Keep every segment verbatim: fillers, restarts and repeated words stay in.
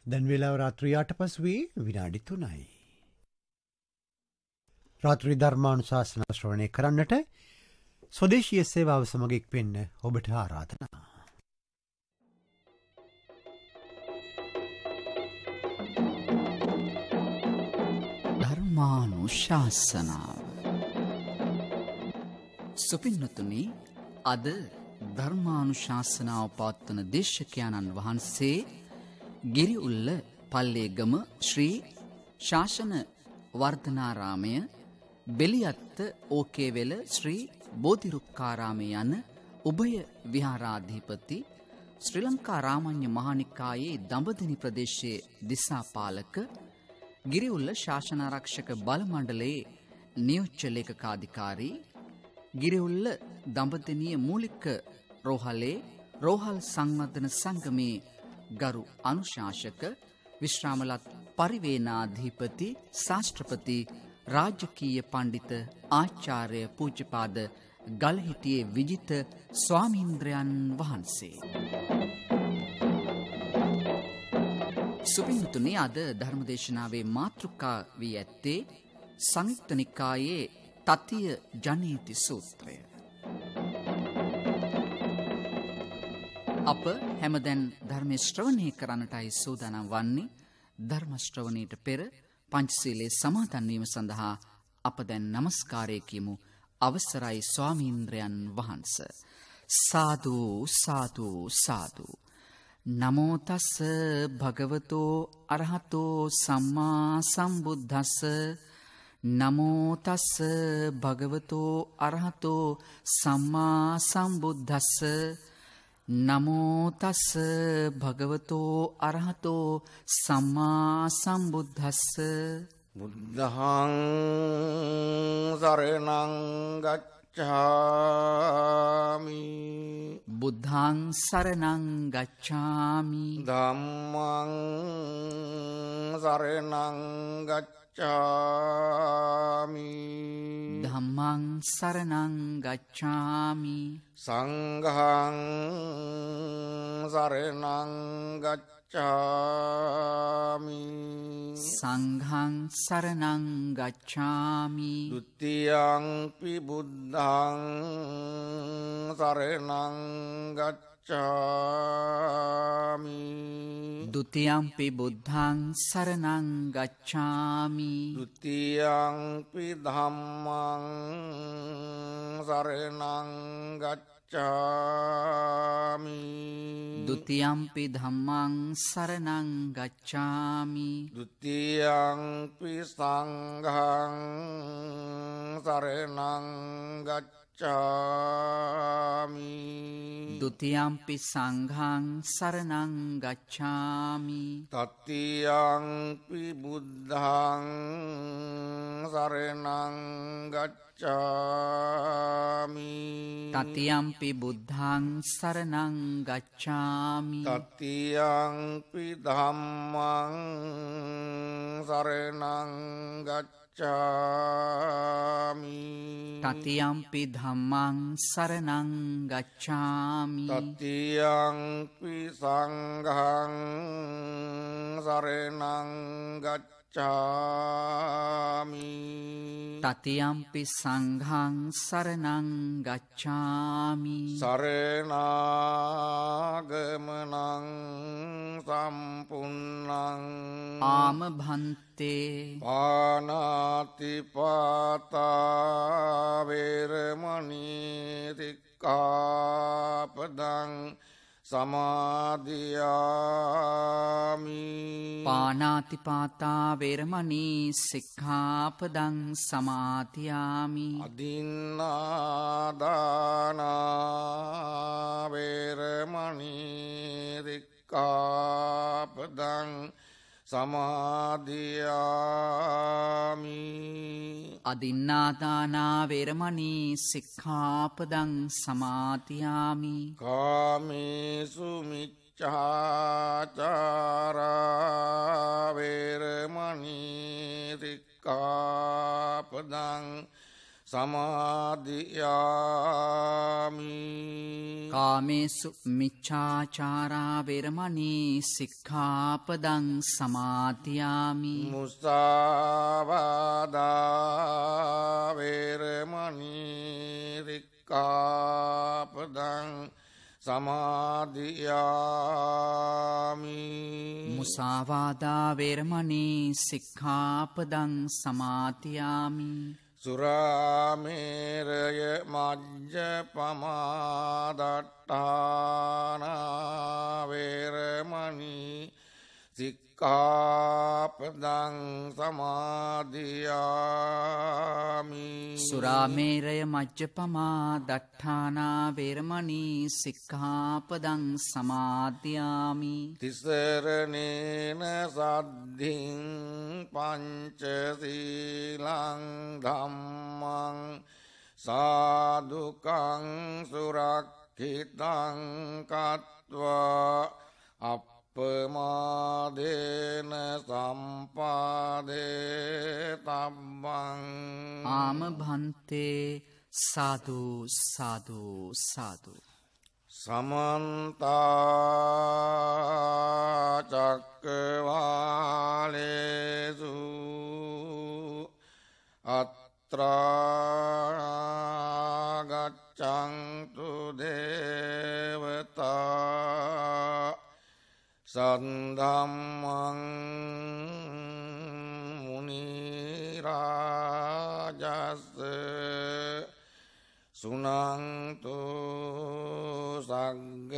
දැන් වේලාව රාත්‍රී අට පසුවේ විනාඩි තුනයි. රාත්‍රී ධර්මානුශාසනා ශ්‍රවණය කරන්නට ස්වදේශීය සේවාව සමග එක්වෙන්න ඔබට ආරාධනා. ධර්මානුශාසනාව සුපින්නතුනි, අද ධර්මානුශාසනාව පවත්වන දේශකයන්න් වහන්සේ ගිරිඋල්ල පල්ලේගම ශ්‍රී ශාසන වර්ධනාරාමය, බෙලියත්ත ඕකේවෙල ශ්‍රී බෝධිරුක්කාරාමය යන උභය විහාරාධිපති ශ්‍රී ලංකා රාමඤ්ඤ මහානිකායේ දඹදෙණි ප්‍රදේශයේ දිසාපාලක ගිරිඋල්ල ශාසනාරක්ෂක බල මණ්ඩලයේ නියෝජ්‍ය ලේකකාධිකාරී, ගිරිඋල්ල දඹදෙණිය මූලික රෝහලේ රෝහල් සංවර්ධන සංගමේ ගරු අනුශාසක විශ්‍රාමලත් පරිවේනාධිපති ශාස්ත්‍රපති රාජකීය පණ්ඩිත ආචාර්ය පූජ්‍යපාද ගල්හිටියේ විජිත ස්වාමීන්ද්‍රයන් වහන්සේ. සුපින්තුනි, අද ධර්මදේශනාවේ මාතෘකා වී ඇත්තේ සංයුක්ත නිකායේ තතිය ජනේති සූත්‍රය. අප හැමදැන් ධර්මයේ ශ්‍රවණය කරන්නටයි සූදානම් වන්නේ. ධර්ම ශ්‍රවණයට පෙර පංචශීලයේ සමාදන් වීම සඳහා අප දැන් නමස්කාරය කියමු. අවසරයි ස්වාමීන්ද්‍රයන් වහන්ස. සාදු සාදු සාදු. නමෝ තස්ස භගවතෝ අරහතෝ සම්මා සම්බුද්දස්ස. නමෝ තස්ස භගවතෝ අරහතෝ සම්මා සම්බුද්දස්ස. නමෝ තස්ස භගවතෝ අරහතෝ සම්මා සම්බුද්දස්ස. බුද්ධං සරණං ගච්ඡාමි. බුද්ධං සරණං ගච්ඡාමි. ධම්මං සරණං ගච්ඡාමි. ධම්මං සරණං ගච්ඡාමි. සංඝං සරණං ගච්ඡාමි. සංඝං සරණං ගච්ඡාමි. ဒ ුතියංපි බුද්ධං සරණං ගච්ඡාමි. ဒ ුතියංපි බුද්ධං සරණං ගච්ඡාමි. ဒ ුතියංපි ධම්මං සරණං ගච්ඡාමි. ဒ ුතියංපි ධම්මං සරණං ගච්ඡාමි. ဒ ුතියංපි සංඝං සරණං ගච්ඡාමි. ဒ ුතියංපි සංඝං සරණං ගච්ඡාමි. තතියංපි බුද්ධං සරණං ගච්ඡාමි. තතියංපි බුද්ධං සරණං ගච්ඡාමි. තතියංපි ධම්මං සරණං ගච්ඡාමි. තතියංපි ධම්මං සරණං ගච්ඡාමි. තතියංපි සංඝං සරණං ගච්ඡාමි. තතියංපි සංඝං සරණං ගච්ඡාමි. සරණාගමනං සම්පුන්නං ආම භන්තේ. පානාති පාතා වේරමණී සික්ඛාපදං සමාදියාමි. පානාතිපාතා වේරමණී සික්ඛාපදං සමාදියාමි. අදින්නාදානා වේරමණී සික්ඛාපදං සමාදියාමි. අදින්නාදානා වේරමණී සික්ඛාපදං සමාදියාමි. කාමේසු මිච්ඡාචාරා වේරමණී සික්ඛාපදං සමාදියාමි. කාමේසු මිච්ඡාචාරා වේරමණී සික්ඛාපදං සමාදියාමි. මුසාවාදා වේරමණී සික්ඛාපදං සමාදියාමි. මුසාවාදා වේරමණී සික්ඛාපදං සමාදියාමි. සුරාමේරය මජ්ජපමාදට්ඨානා වේරමණී සික්ඛාපදං සමාදියාමි. සුරාමේරය මජ්ජපමා දට්ඨානා වේරමණී සික්ඛාපදං සමාදියාමි. තිසරණේන සද්ධින් පංචශීලං ධම්මං සාදුකං සුරක්ඛිතං කତ୍වා අප්පමාදේන සම්පාදේ තබ්බං. ආම භන්තේ සාදු සාදු සාදු. සමන්තා චක්කවාලේසු අත්‍රා ගච්ඡන්තු දේවතා සද්ධම්මං මුනි රාජස් සුනන්තු සග්ග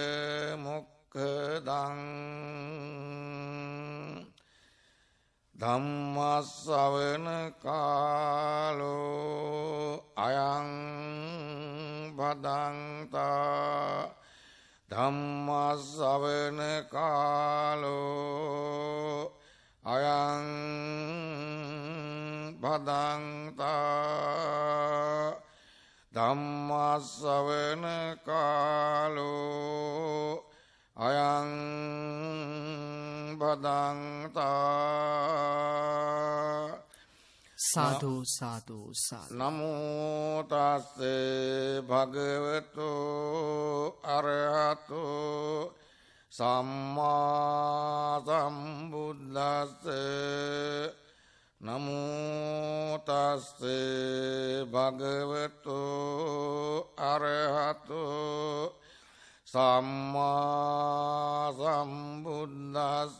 මොක්ඛදං ධම්මස්සවන කාලෝ අයං භදංතා ධම්මස්සවන කාලෝ අයං භදංතා ධම්මස්සවන කාලෝ අයං භදංතා. සාදු සාදු සාදු. නමෝ තස්ස භගවතු අරහතු සම්මා සම්බුද්දස්ස. නමෝ තස්ස භගවතු අරහතු සම්මා සම්බුද්දස්ස.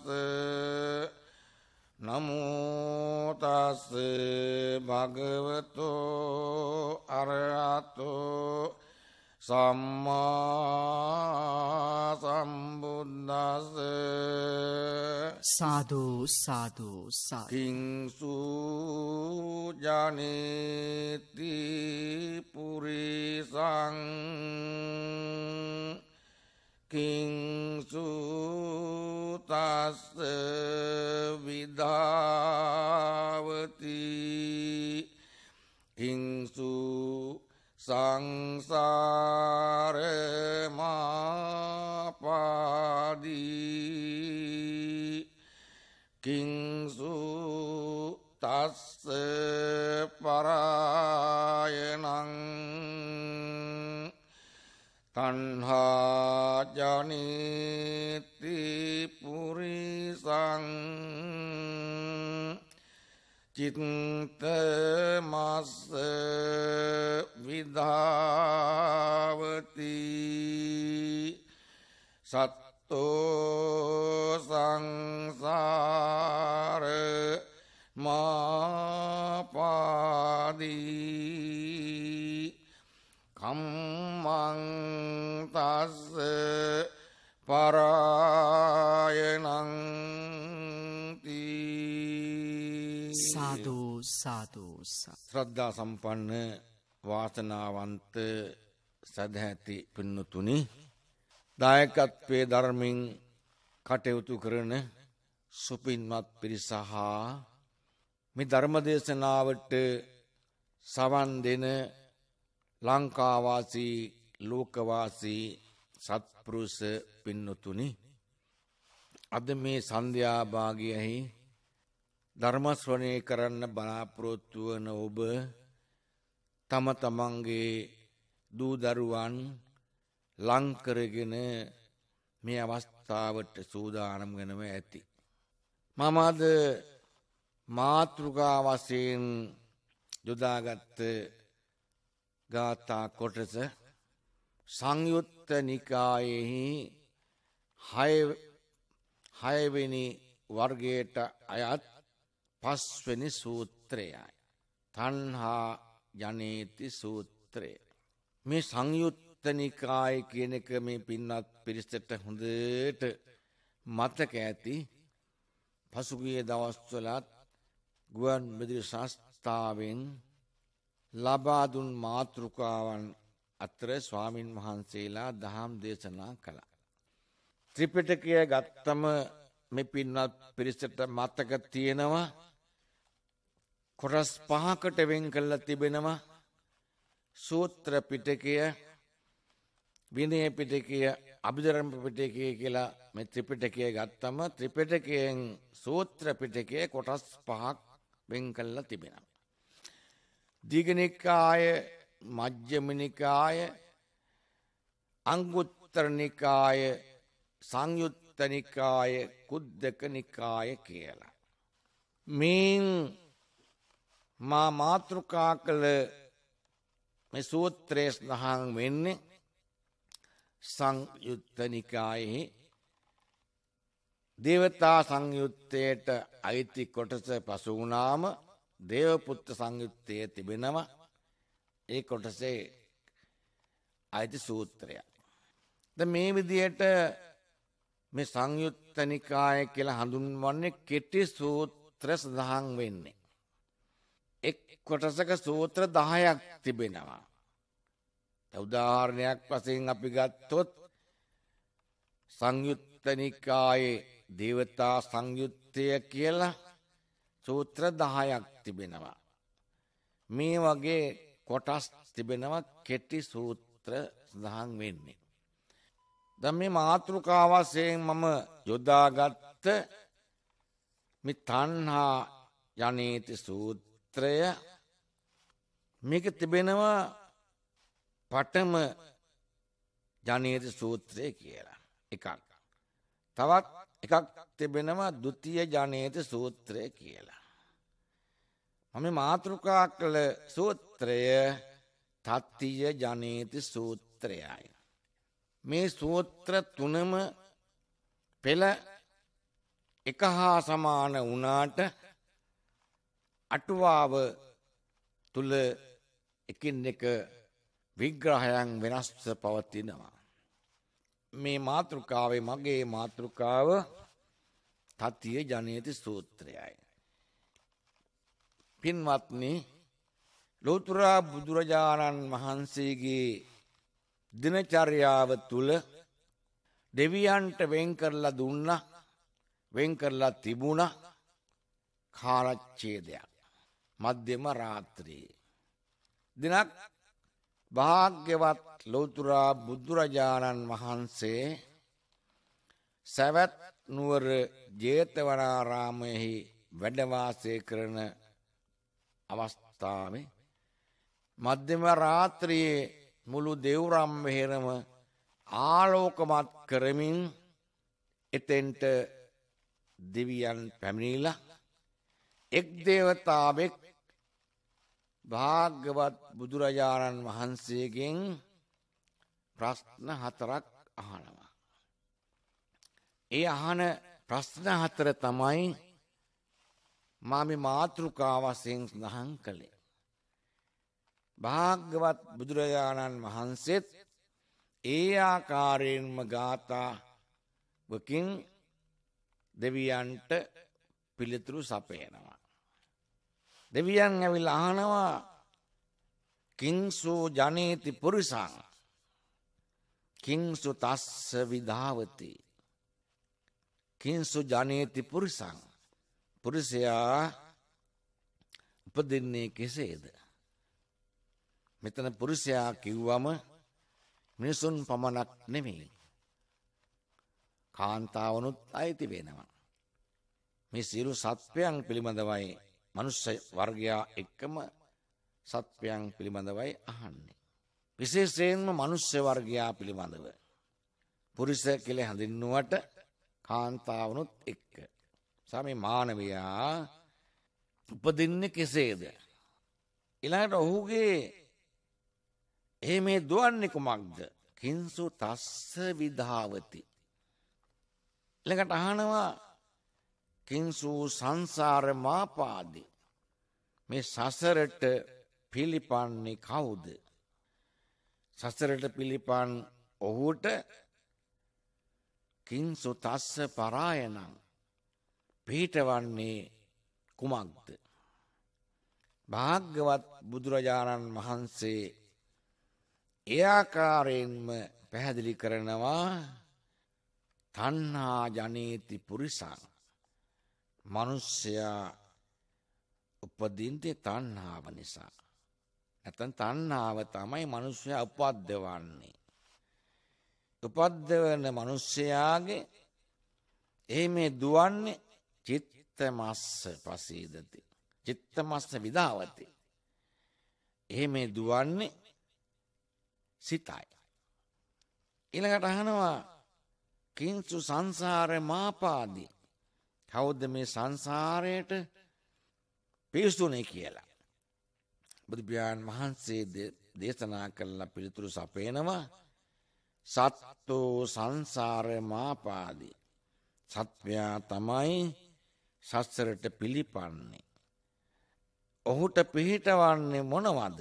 නමෝ තස්ස භගවතු අරහතු සම්මා සම්බුද්දස්ස. සාදු සාදු සාදු. කිංසු ජනේති පුරිසං කිංසු තස්ස විධාවති කිංසු සංසාර මාපාදී කිංසු තස්ස පරායනං තණ්හා ජනිති පුරිසං චිත්තමස්ස විධාවති සත්තෝ සංසාර මාපාදී කම්මං තස්ස පරායනං තී. සාදු සාදු සාදු. ශ්‍රද්ධා සම්පන්න වාසනාවන්ත සදැහැති පින්නතුනි, දායකත්වයේ ධර්මින් කටයුතු කරන සුපින්වත් පිරිස හා මේ ධර්මදේශනාවට සවන් දෙන ලංකාවාසී ලෝකවාසී සත්පුරුෂ පින්නතුනි, අද මේ සන්ධ්‍යාභාගයෙහි ධර්ම ශ්‍රවණය කරන්න බලාපොරොත්තු වන ඔබ තම තමන්ගේ දූ දරුවන් ලංකරගෙන මේ අවස්ථාවට සූදානම් වෙනව ඇති. මම අද මාතෘකා වශයෙන් යොදාගත්ත ගාථා කොටස සංයුත්ත නිකායෙහි හයවෙනි වර්ගයට අයත් පස්වෙනි සූත්‍රයයි. තණ්හා ජනේති සූත්‍රය. මේ සංයුත්ත නිකාය කියන එක මේ පින්වත් පිරිසට හොඳට මතක ඇති. පසුගිය දවස්වලත් ගුවන් විදුලි සංස්ථාවෙන් ලබා දුන් මාතෘකාවන් අතර ස්වාමින් වහන්සේලා දහම් දේශනා කළා. ත්‍රිපිටකය ගත්තම මේ පින්වත් පිරිසට මතක තියෙනවා කොටස් පහකට වෙන් කරලා තිබෙනවා. සූත්‍ර පිටකය, විනය පිටකය, අභිධර්ම පිටකය කියලා මේ ත්‍රිපිටකය ගත්තම ත්‍රිපිටකයෙන් සූත්‍ර පිටකය කොටස් පහක් වෙන් කරලා තිබෙනවා. දීඝනිකාය, මජ්ක්‍ධිම නිකාය, අංගුත්තර නිකාය, සංයුත්ත නිකාය, කුද්දක නිකාය කියලා. මේන් මා මාතෘකා කළ මේ සූත්‍රයේ සඳහන් වෙන්නේ සංයුත්ත නිකායෙහි දේවතා සංයුත්තයට අයිති කොටස පසු වුණාම දේවපුත්ත සංයුත්තයේ තිබෙනවා. ඒ කොටසේ අයිති සූත්‍රයක්. දැන් මේ විදිහට මේ සංයුත්ත නිකාය කියලා හඳුන්වන්නේ කෙටි සූත්‍ර සඳහන් වෙන්නේ. එක් කොටසක සූත්‍ර දහයක් තිබෙනවා. උදාහරණයක් වශයෙන් අපි ගත්තොත් සංයුත්ත නිකායේ දේවතා සංයුත්තය කියලා සූත්‍ර දහයක් තිබෙනවා. මේ වගේ කොටස් තිබෙනවා කෙටි සූත්‍ර සඳහන් වෙන්නේ. දැන් මේ මාතෘකාව වශයෙන් මම යොදාගත්ත මේ තණ්හා ජනේති සූත්‍රය මේක තිබෙනවා පඨම ජනේති සූත්‍රය කියලා එකක්. තවත් එකක් තිබෙනවා ဒုတိ ය ජනේති සූත්‍රය කියලා. මම මාතෘකා කළ සූත්‍රය තත්තිය ජනේති සූත්‍රයයි. මේ සූත්‍ර තුනම පෙළ එක හා සමාන වුණාට අටුවාව තුල එකින් එක විග්‍රහයන් වෙනස්ව පවතිනවා. මේ මාතෘකාවේ මගේ මාතෘකාව තත්තිය ජනේති සූත්‍රයයි. පින්වත්නි, ලෝතර බුදුරජාණන් වහන්සේගේ දිනචර්යාව තුල දෙවියන්ට වෙන් කරලා දුන්නා, වෙන් කරලා තිබුණා කාලච්ඡේදයක්. මධ්‍යම රාත්‍රියේ දිනක් භාග්‍යවත් ලෝතර බුදුරජාණන් වහන්සේ සවැත් නුවර ජේතවනාරාමයෙහි වැඩ වාසය කරන අවස්ථාවේ මධ්‍යම රාත්‍රියේ මුළු දෙව්රම් වෙහෙරම ආලෝකමත් කරමින් එතෙන්ට දෙවියන් පැමිණිලා එක් දේවතාවෙක් භාග්‍යවත් බුදුරජාණන් වහන්සේගෙන් ප්‍රශ්න හතරක් අහනවා. ඒ අහන ප්‍රශ්න හතර තමයි මා මේ මාතෘකා වශයෙන් සඳහන් කළේ. භාග්‍යවත් බුදුරජාණන් වහන්සේත් ඒ ආකාරයෙන්ම ගාථාවකින් දෙවියන්ට පිළිතුරු සපයනවා. දෙවියන් ඇවිල්ලා අහනවා කිංසු ජනේති පුරිසං කිංසු තස්ස විධාවති කිංසු ජනේති පුරිසං පුරුෂයා උපදින්නේ කෙසේද? මෙතන පුරුෂයා කිව්වම මිනිසුන් පමණක් නෙමෙයි කාන්තාවනුත් අයිති වෙනවා. මේ සියලු සත්වයන් පිළිබඳවයි මනුෂ්‍ය වර්ගයා එක්කම සත්වයන් පිළිබඳවයි අහන්නේ. විශේෂයෙන්ම මනුෂ්‍ය වර්ගයා පිළිබඳව. පුරුෂ කියලා හඳුන්වුවට කාන්තාවනුත් එක්ක. සමේ මානවයා උපදින්නේ කෙසේද? ඊළඟට ඔහුගේ එහි මේ දුවන්නේ කුමක්ද? කිංසු තස්ස විධාවති. ඊළඟට අහනවා කිංසු සංසාර මාපාදි. මේ සසරට පිළිපන්නේ කවුද? සසරට පිළිපන් ඔහුට කිංසු තස්ස පරායනං පිහිටවන්නේ කුමක්ද? භාග්‍යවත් බුදුරජාණන් වහන්සේ ඒ ආකාරයෙන්ම පැහැදිලි කරනවා තණ්හා ජනේති පුරිසං. මිනිසයා උපදින්නේ තණ්හාව නිසා. නැත්නම් තණ්හාව තමයි මිනිසයා උපද්දවන්නේ. උපද්දවන මිනිසයාගේ එහි මේ දුවන්නේ චිත්තමස්ස පසීදති. චිත්තමස්ස විදාවති. එහි මේ දුවන්නේ සිතයි. ඊළඟට අහනවා කිංසු සංසාර මාපාදි. කවුද මේ සංසාරයට පිවිසුනේ කියලා. බුදු පියාණන් වහන්සේ දේශනා කළ පිළිතුරු සපයනවා සත්තෝ සංසාර මාපාදි. සත්වයා තමයි සසරට පිළිපන්නේ. ඔහුට පිහිටවන්නේ මොනවද?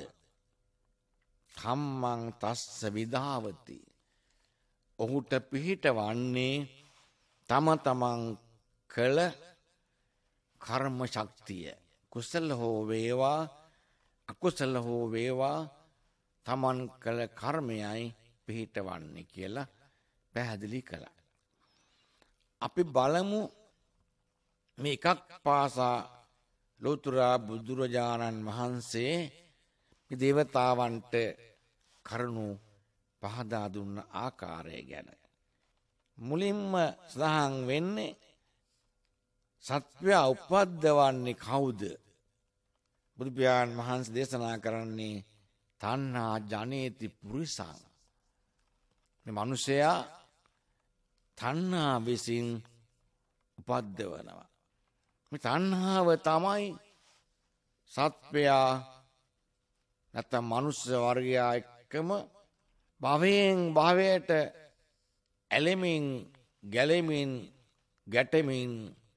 කම්මං තස්ස විධාවති. ඔහුට පිහිටවන්නේ තම තමන් කළ කර්ම ශක්තිය. කුසල හෝ වේවා අකුසල හෝ වේවා තමන් කළ කර්මයයි පිහිටවන්නේ කියලා පැහැදිලි කළා. අපි බලමු මේ එකක් පාසා ලෝතර බුදුරජාණන් වහන්සේ මේ දේවතාවන්ට කරුණු පහදා දුන්න ආකාරය ගැන. මුලින්ම සඳහන් වෙන්නේ සත්වයා උපද්දවන්නේ කවුද? බුදු පියාණන් වහන්සේ දේශනා කරන්නේ තණ්හා ජනේති පුරිසං. මේ මිනිසයා තණ්හා විසින් උපද්දවනවා. මේ තණ්හාව තමයි සත්වයා නැත්නම් මනුෂ්‍ය වර්ගයා එක්කම භවයෙන් භවයට ඇලෙමින් ගැලෙමින් ගැටෙමින්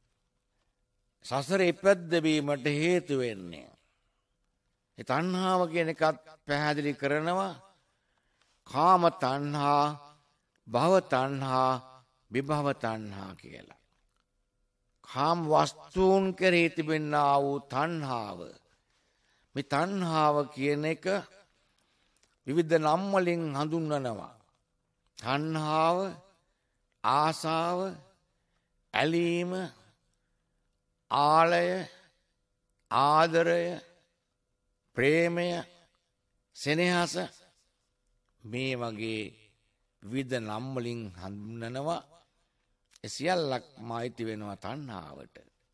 සසර ඉපැද්දවීමට හේතු වෙන්නේ. ඒ තණ්හාව කියන එකත් පැහැදිලි කරනවා කාම තණ්හා, භව තණ්හා, විභව තණ්හා කියලා. කාම වස්තුන් කෙරෙහි තිබෙනා වූ තණ්හාව. මේ තණ්හාව කියන එක විවිධ නම් වලින් හඳුන්වනවා. තණ්හාව, ආසාව, ඇලීම, ආලය, ආදරය, ප්‍රේමය, සෙනෙහස මේ වගේ විවිධ නම් වලින් හඳුන්වනවා. ඒ සියල්ලක්ම අයිති වෙනවා තණ්හාවට.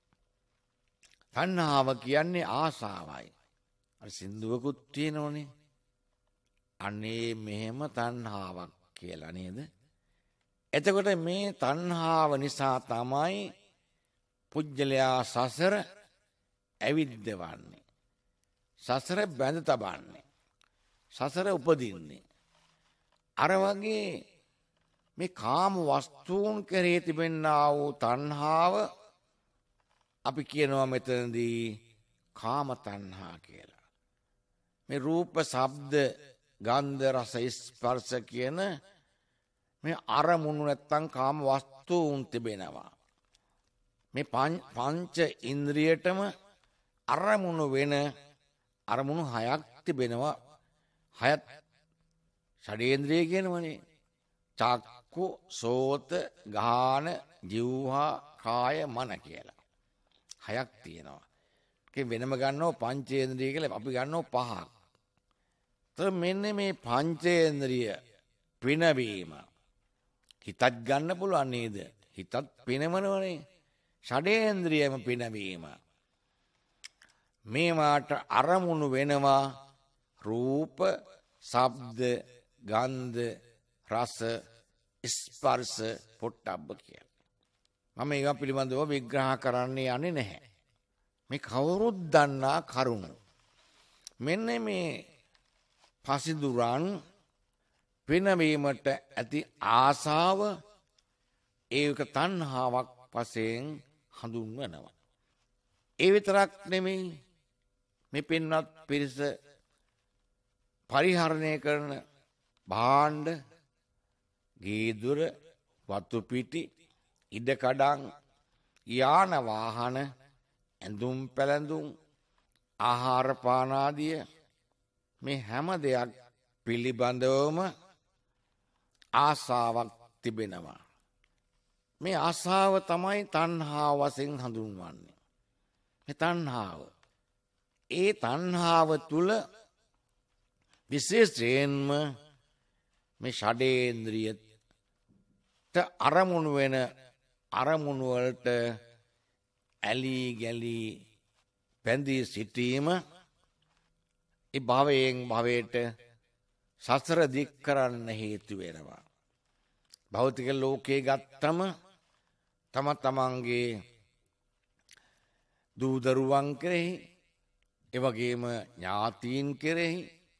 තණ්හාව කියන්නේ ආසාවයි. අර සින්දුවකුත් තියෙනෝනේ. අනේ මෙහෙම තණ්හාවක් කියලා නේද? එතකොට මේ තණ්හාව නිසා තමයි පුජ්‍යලයා සසර ඇවිද්දවන්නේ. සසර බැඳ තබන්නේ. සසර උපදින්නේ. අර වගේ මේ කාම වස්තුන් කෙරෙහි තිබෙනා වූ තණ්හාව අපි කියනවා මෙතනදී කාම තණ්හා කියලා. මේ රූප, ශබ්ද, ගන්ධ, රස, ස්පර්ශ කියන මේ අරමුණු නැත්තම් කාම වස්තුන් තිබෙනවා. මේ පංච ඉන්ද්‍රියටම අරමුණු වෙන අරමුණු හයක් තිබෙනවා. හයත් ෂඩේන්ද්‍රිය කියනවනේ. චක්කු, සෝත, ගාන, જીවහා, කාය, මන කියලා. හයක් තියෙනවා. ඒක වෙනම ගන්නව පංචේන්ද්‍රිය කියලා අපි ගන්නව පහක්. તો මෙන්න මේ පංචේන්ද්‍රිය පිනවීම හිතත් ගන්න පුළුවන් නේද? හිතත් පිනවනවනේ. ෂඩේන්ද්‍රියම පිනවීම. මේවාට අරමුණු වෙනවා රූප, ශබ්ද, ගන්ධ, රස, ස්පර්ශ පොට්ටබ්බ කියලා. මම ඒවා පිළිබඳව විග්‍රහ කරන්නේ යන්නේ නැහැ. මේ කවුරුත් දන්නා කරුණු. මෙන්න මේ පසිදුරන් පිනවීමට ඇති ආසාව ඒක තණ්හාවක් වශයෙන් හඳුන්වනවා. ඒ විතරක් නෙමෙයි මේ පින්වත් පිරිස පරිහරණය කරන භාණ්ඩ, ගීදුර, වතු පිටි, ඉඩකඩම්, යාන වාහන, ඇඳුම් පැළඳුම්, ආහාර පාන ආදිය මේ හැම දෙයක් පිළිබඳවම ආසාවක් තිබෙනවා. මේ ආසාව තමයි තණ්හාව වශයෙන් හඳුන්වන්නේ. මේ තණ්හාව. ඒ තණ්හාව තුල විශේෂයෙන්ම මේ ෂඩේන්ද්‍රියට අරමුණු වෙන අරමුණු වලට ඇලී ගැලී පැඳී සිටීම ඒ භවයෙන් භවයට සසර දික් කරන්න හේතු වෙනවා. භෞතික ලෝකේ ගත්තම තම තමන්ගේ දූ දරුවන් කෙරෙහි, එවැගේම ඥාතීන් කෙරෙහි,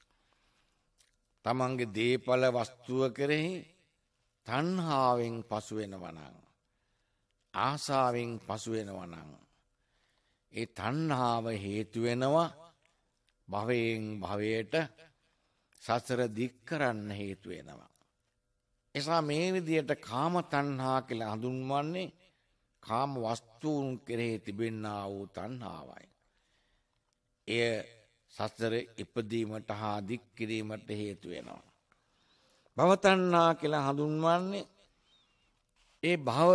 තමන්ගේ දේපල වස්තුව කෙරෙහි තණ්හාවෙන් පසු වෙනවා නම්, ආසාවෙන් පසු වෙනවා නම්, ඒ තණ්හාව හේතු වෙනවා භවයෙන් භවයට සසර දික් කරන්න හේතු වෙනවා. එසා මේ විදියට කාම තණ්හා කියලා හඳුන්වන්නේ කාම වස්තුන් කෙරෙහි තිබෙනා වූ තණ්හාවයි. එය සසර ඉපදීමට හා දික් කිරීමට හේතු වෙනවා. භව තණ්හා කියලා හඳුන්වන්නේ ඒ භව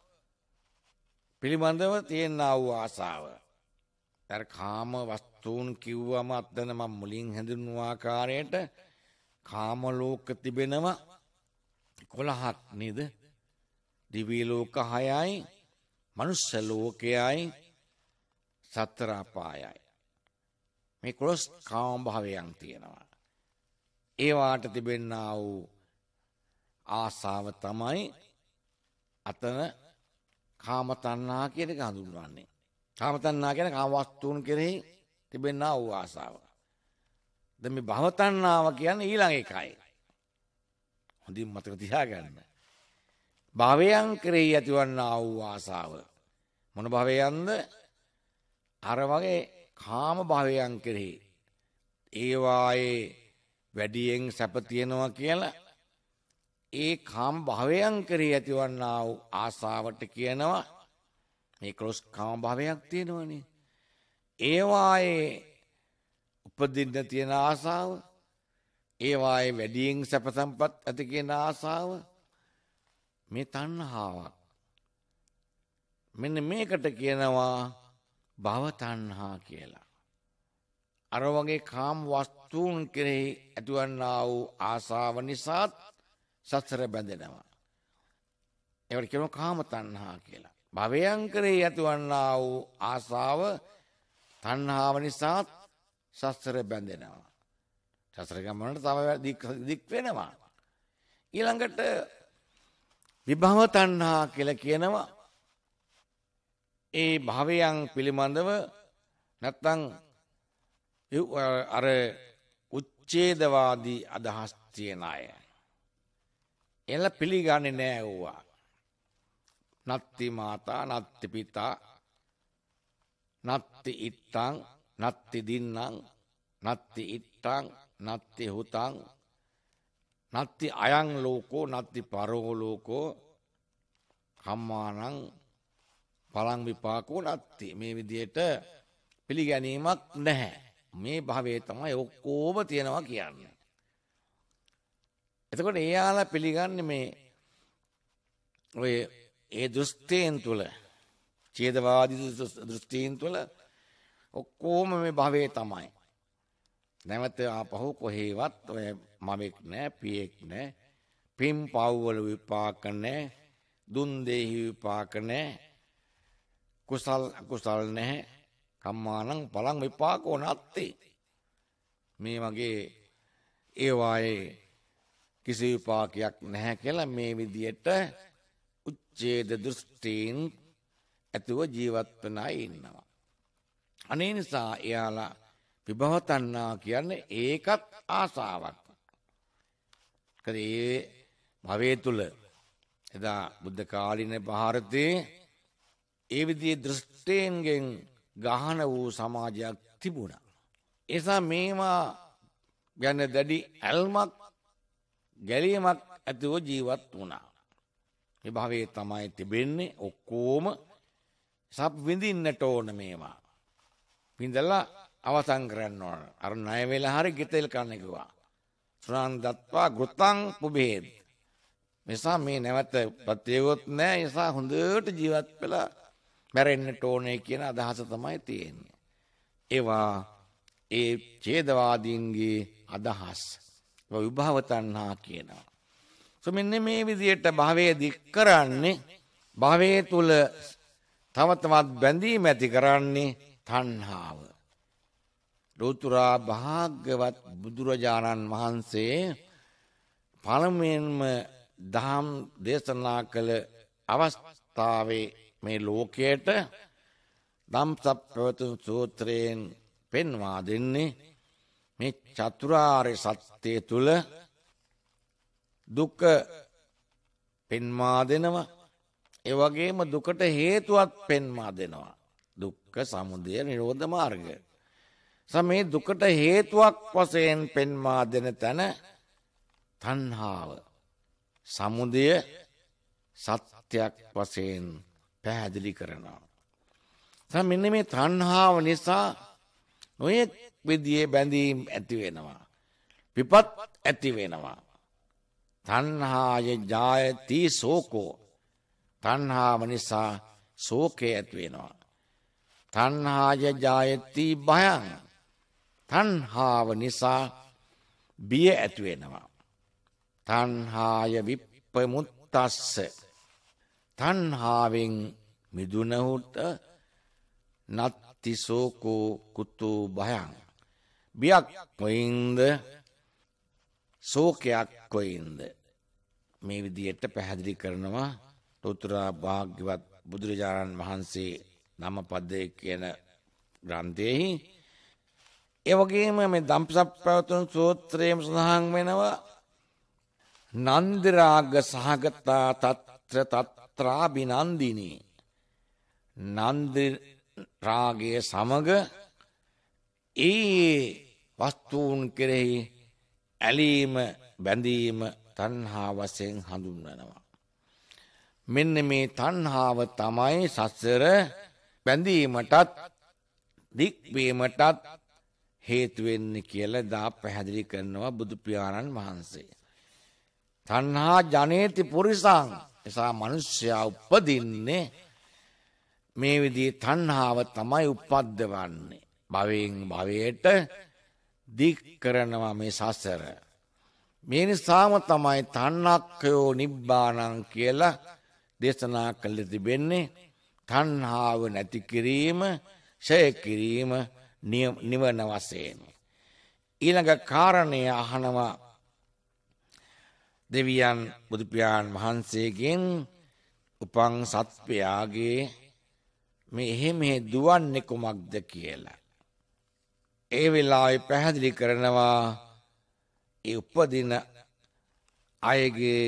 පිළිබඳව තියෙනා වූ ආසාව. අර කාම වස්තුන් කිව්වම අතන මම මුලින් හඳුන්වන ආකාරයට කාම ලෝක තිබෙනවා එකොළහක් නේද? දිව්‍ය ලෝක හයයි, මනුෂ්‍ය ලෝකයයි, සතර අපායයි. මේ කොළොස් කාම භවයන් තියෙනවා. ඒ වාට තිබෙනා වූ ආසාව තමයි අතන කාම තණ්හා කියන එක හඳුන්වන්නේ. කාම තණ්හා කියන්නේ කාම වස්තුන් කෙරෙහි තිබෙනා වූ ආසාව. දැන් මේ භව තණ්හාව කියන්නේ ඊළඟ එකයි. හොඳින් මතක තියාගන්න. භවයන් කෙරෙහි ඇතිවන්නා වූ ආසාව. මොන භවයන්ද? අර වගේ කාම භවයන් කෙරෙහි. ඒවායේ වැඩියෙන් සැප තියෙනවා කියලා ඒ කාම භවයන් කෙරෙහි ඇතිවන්නා වූ ආසාවට කියනවා මේ ක්‍රොස් කාම භවයක් තියෙනවනේ. ඒවායේ උපදින්න තියෙන ආසාව, ඒවායේ වැඩියෙන් සැප සම්පත් ඇති කියන ආසාව මේ තණ්හාවක්. මෙන්න මේකට කියනවා භව තණ්හා කියලා. අර වගේ කාම වස්තුන් කෙරෙහි ඇතිවන්නා වූ ආසාව නිසා සසර බැඳෙනවා. ඒවට කියනවා කාම තණ්හා කියලා. භවයන් කෙරෙහි ඇතිවන්නා වූ ආසාව තණ්හාව නිසා සසර බැඳෙනවා. සසර ගමනට තව දික් වෙනවා. ඊළඟට විභව තණ්හා කියලා කියනවා ඒ භවයන් පිළිබඳව නැත්තම් අර උච්ඡේදවාදී අදහස් තියන අය. එල පිළිගන්නේ නෑ ඕවා. නත්ති මාතා, නත්ති පිතා, නත්ති ඉත්තං, නත්ති දින්නං, නත්ති ඉත්තං, නත්ති හුතං, නත්ති අයං ලෝකෝ, නත්ති පරෝ ලෝකෝ, කම්මානං පලං විපාකෝ නත්ති. මේ විදියට පිළිගැනීමක් නැහැ. මේ භවයේ තමයි ඔක්කොම තියෙනවා කියන්නේ. එතකොට එයාලා පිළිගන්නේ මේ ඔය ඒ දෘෂ්ටීන් තුල, ඡේදවාදී දෘෂ්ටීන් තුල ඔක්කොම මේ භවයේ තමයි. නැවත ආපහු කොහේවත් ඔය මමෙක් නැහැ, පියෙක් නැහැ, පින් පව් වල විපාක නැහැ, දුන් දෙහි විපාක නැහැ, කුසල් අකුසල් නැහැ, කම්මානං පලං විපාකෝ නත්ති. මේ වගේ ඒවායේ කිසි විපාකයක් නැහැ කියලා මේ විදියට උච්ඡේද දෘෂ්ටීන් ඇතුව ජීවත් වන අය ඉන්නවා. අනේ නිසා එයාලා විභව තණ්හා කියන්නේ ඒකත් ආසාවක්. ඒ භවයේ තුල එදා බුද්ධ කාලින ಭಾರತයේ ඒ විදිහේ දෘෂ්ටීන්ගෙන් ගහන වූ සමාජයක් තිබුණා. එසා මේවා ගැන දැඩි ඇල්මක් ගැලීමක් ඇතිව ජීවත් වුණා. මේ භවයේ තමයි තිබෙන්නේ ඔක්කොම සබ් විඳින්නට ඕන මේවා. විඳලා අවසන් කරන්න ඕන. අර ණය වෙලා හරි ගෙතෙල් කන්න කිව්වා. සුරාන් දත්වා ගෘතං පුබේද. නිසා මේ නැවත ප්‍රත්‍යයොත් නැහැ. නිසා හොඳට ජීවත් වෙලා මැරෙන්නට ඕනේ කියන අදහස තමයි තියෙන්නේ. ඒවා ඒ ඡේදවාදීන්ගේ අදහස්. විභව තණ්හා කියනවා. so මෙන්න මේ විදිහට භවයේ දික් කරන්නේ භවයේ තුල තව තවත් බැඳීම් ඇති කරන්නේ තණ්හාව. ලෝතුරා භාග්‍යවත් බුදුරජාණන් වහන්සේ පළමුවෙන්ම දහම් දේශනා කළ අවස්ථාවේ මේ ලෝකයට ධම්සප්පවතුන් සූත්‍රයෙන් පෙන්වා දෙන්නේ මේ චතුරාර්ය සත්‍ය තුල දුක පෙන්වා දෙනවා. ඒ වගේම දුකට හේතුවත් පෙන්වා දෙනවා. දුක්ඛ සමුදය නිරෝධ මාර්ගය. සමේ දුකට හේතුවක් වශයෙන් පෙන්වා දෙන තැන තණ්හාව සමුදය සත්‍යයක් වශයෙන් පැහැදිලි කරනවා. සම මෙන්න මේ තණ්හාව නිසා නොයෙක් විදිහේ බැඳීම් ඇති වෙනවා. විපත් ඇති වෙනවා. තණ්හාය ජායති සෝකෝ. තණ්හාව නිසා ශෝකය ඇති වෙනවා. තණ්හාය ජායති භයං. තණ්හාව නිසා බිය ඇති වෙනවා. තණ්හාය විප්පමුත්තස්ස. තණ්හාවෙන් මිදුනහුට නත්ති සෝකෝ කුතු භයං. බියක් කොයින්ද ශෝකයක් කොයින්ද. මේ විදියට පැහැදිලි කරනවා ලෝතර භාග්‍යවත් බුදුරජාණන් වහන්සේ නමපදයේ කියන ග්‍රන්ථයෙහි. ඒ වගේම මේ ධම්සප්පවතුන් සූත්‍රයේම සඳහන් වෙනවා නන්දි රාග සහගතා తත්‍ර తත්‍රා බිනන්දිනී. නන්දි රාගයේ සමග ඒ වස්තුන් කෙරෙහි ඇලීම බැඳීම තණ්හා වශයෙන් හඳුන්වනවා. මෙන්න මේ තණ්හාව තමයි සසර බැඳීමටත් දික්වීමටත් හේතු වෙන්නේ කියලා දා පැහැදිලි කරනවා බුදු පියාණන් වහන්සේ. තණ්හා ජනේති පුරිසං. එසා මිනිසයා උපදින්නේ මේ විදිහේ තණ්හාව තමයි උපද්දවන්නේ. භවයෙන් භවයට දික් කරනවා මේ සසර. මේ නිසාම තමයි තණ්හක්ඛයෝ නිබ්බාණං කියලා දේශනා කළ තිබෙන්නේ. තණ්හාව නැති කිරීම, ඡය කිරීම නිවන වශයෙන්. ඊළඟ කාරණය අහනවා දෙවියන් බුදු පියාණන් වහන්සේගෙන් උපං සත්වයාගේ මේ එහෙම දුවන්නේ කුමක්ද කියලා. ඒ වෙලාවේ පැහැදිලි කරනවා ඒ උපදින අයගේ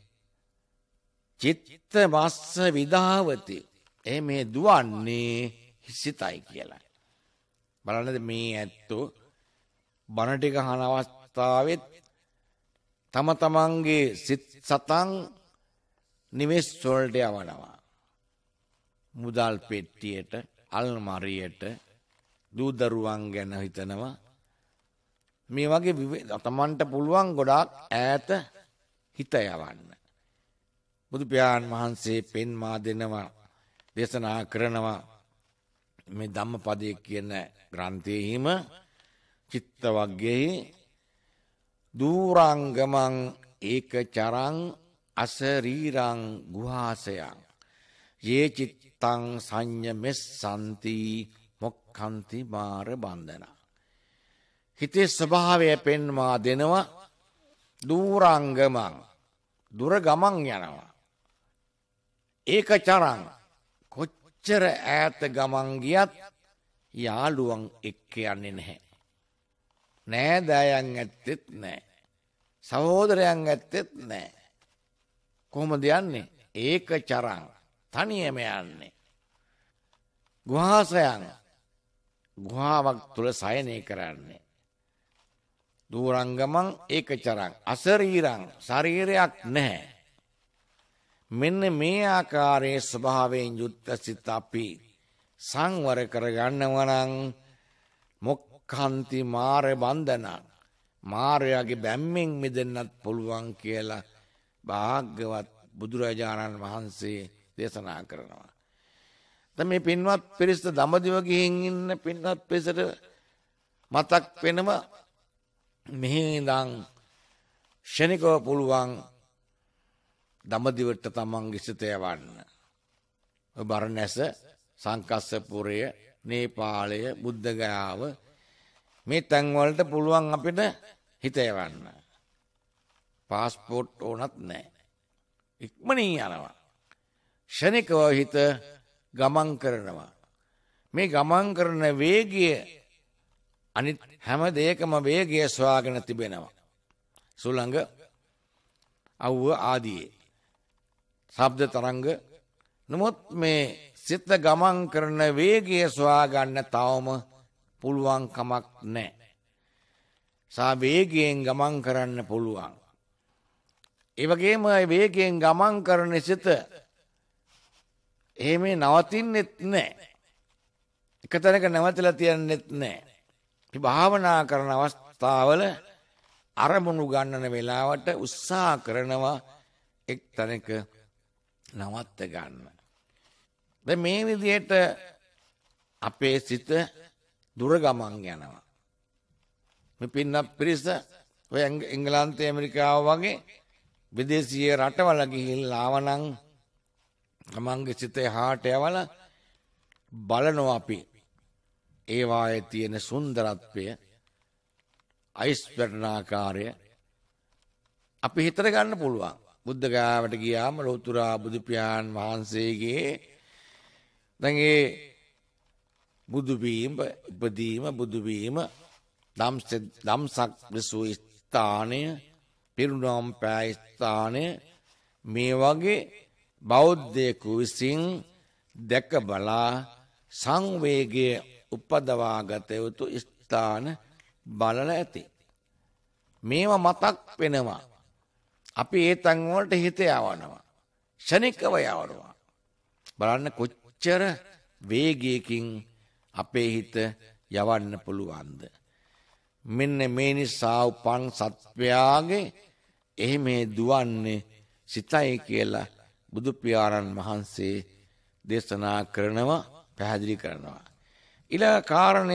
චිත්ත වස්ස විදාවති. එහෙම දුවන්නේ සිතයි කියලා. බලන්නද මේ ඇත්තෝ බණ ටික අහන අවස්ථාවෙත් තම තමන්ගේ සිත් සතන් නිවෙස් වලට යවනවා. මුදල් පෙට්ටියට, අල්මාරියට, දූ දරුවන් ගැන හිතනවා. මේ වගේ තමන්ට පුළුවන් ගොඩාක් ඈත හිත යවන්න. බුදු පියාණන් වහන්සේ පෙන්වා දෙනවා, දේශනා කරනවා මේ ධම්මපදයේ කියන ග්‍රන්ථයේහිම චිත්ත වග්ගයේ දූරංගමං ඒකචරං අසරීරං ගුහාසයං යේ චිත්තං සංයමෙස්සන්ති මොක්ඛන්ති මාර බන්ධන. හිතේ ස්වභාවය පෙන්වා දෙනවා. දූරංගමං දුර ගමන් යනවා. ඒක චරං කොච්චර ඈත ගමන් ගියත් යාළුවන් එක්ක යන්නේ නැහැ. නෑදෑයන් ඇත්තෙත් නැහැ. සහෝදරයන් ඇත්තෙත් නැහැ. කොහොමද යන්නේ? ඒක චරං තනියම යන්නේ. ගුහාසයන් ගුහාවක් තුල සයනය කරන්නේ. දූරංගමං ඒක චරං අසරීරං ශරීරයක් නැහැ. මෙන්න මේ ආකාරයේ ස්වභාවයෙන් යුක්ත සිත අපි සංවර කරගන්නවා නම් මොක්ඛන්ති මාර බන්ධනං මාරයාගේ බැම්මෙන් මිදෙන්නත් පුළුවන් කියලා භාග්‍යවත් බුදුරජාණන් වහන්සේ දේශනා කරනවා. දැන් මේ පින්වත් පිරිස දඹදිව ගිහින් ඉන්න පින්වත් පිරිසට මතක් වෙනවා මෙහි ඉඳන් ශනිකව පුළුවන් දඹදිවට තමන්ගේ සිත යවන්න. බරණැස, සංකස්සපුරය, නේපාලය, බුද්ධගයාව මේ තැන් වලට පුළුවන් අපිට හිත යවන්න. පාස්පෝර්ට් ඕනත් නැහැ. ඉක්මනින් යනවා. ශනිකව හිත ගමන් කරනවා. මේ ගමන් කරන වේගය අනිත් හැම දෙයකම වේගය සොයාගෙන තිබෙනවා. සුළඟ, අවුව ආදී ශබ්ද තරංග. නමුත් මේ සිත ගමන් කරන වේගය සොයා ගන්න තවම පුළුවන් කමක් නැහැ. සා වේගයෙන් ගමන් කරන්න පුළුවන්. ඒ වගේම වේගයෙන් ගමන් කරන සිත එහෙම නවතින්නෙත් නැහැ. එක තැනක නැවතලා තියන්නෙත් නැහැ. මේ භාවනා කරන අවස්ථාවල අරමුණු ගන්නන වෙලාවට උත්සාහ කරනවා එක් තැනක නවත්ත ගන්න. දැන් මේ විදිහට අපේ සිත දුර ගමන් යනවා. මේ පින්නත් පිරිස ඔය එංගලන්තේ ඇමරිකාව වගේ විදේශීය රටවල ගිහිල්ලා ආවනම් තමන්ගේ සිතේ හාට යවලා බලනවා අපි ඒ වායේ තියෙන සුන්දරත්වය අයිස්වර්ණාකාරය අපි හිතට ගන්න පුළුවන්. බුද්ධ ගයාවට ගියාම ලෝතුරා බුදු පියාණන් වහන්සේගේ දැන් ඒ බුදු වීම ඉපදීම බුදු වීම ධම්සක් විසූ ස්ථානය පිරුණම් පෑ ස්ථානය මේ වගේ බෞද්ධයෙකු විසින් දැක බලා සංවේගය උපදවා ගත යුතු ස්ථාන බලලා ඇති. මේවා මතක් වෙනවා. අපි ඒ තැන් වලට හිත යවනවා. ශනිකව යවනවා. බලන්න කොච්චර වේගයකින් අපේ හිත යවන්න පුළුවන්ද. මෙන්න මේ නිසා උපන් සත්වයාගේ එහෙම දුවන්නේ සිතයි කියලා බුදු පියාණන් වහන්සේ දේශනා කරනවා, පැහැදිලි කරනවා. ඊළඟ කාරණය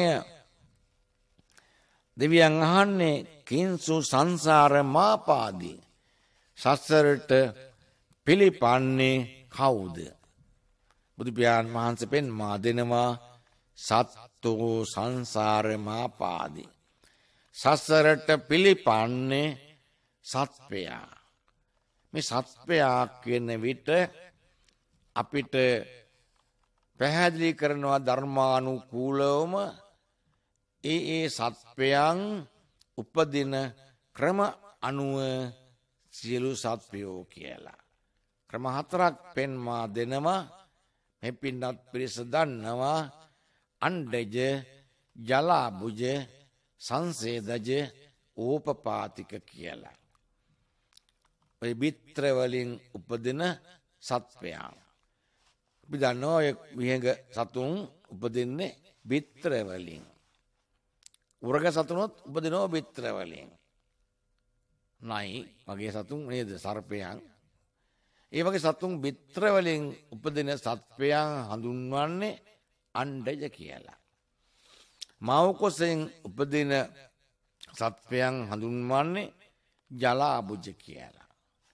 දෙවියන් අහන්නේ කිංසු සංසාර මාපාදී සසරට පිළිපන්නේ කවුද? බුදු පියාණන් වහන්සේ පෙන්වා දෙනවා සත්තු සංසාර මාපාදී සසරට පිළිපන්නේ සත්වයා. මේ සත්වයා කියන විට අපිට පැහැදිලි කරනවා ධර්මානුකූලවම ඒ ඒ සත්වයන් උපදින ක්‍රම අනුව සියලු සත්වයෝ කියලා. ක්‍රම හතරක් පෙන්වා දෙනවා. මේ පින්නත් පිරිස දන්නවා අණ්ඩජ, ජලාබුජ, සංසේදජ, ඕපපාතික කියලා. ඔය බිත්‍ර වලින් උපදින සත්වයා. අපි දන්නවා ඔය විහඟ සතුන් උපදින්නේ බිත්‍ර වලින්. උරග සතුනොත් උපදිනවා බිත්‍ර වලින්. නයි වගේ සතුන් නේද සර්පයන්. ඒ වගේ සතුන් බිත්‍ර වලින් උපදින සත්වයන් හඳුන්වන්නේ අණ්ඩජ කියලා. මව්කුසෙන් උපදින සත්වයන් හඳුන්වන්නේ ජලාබුජ කියලා.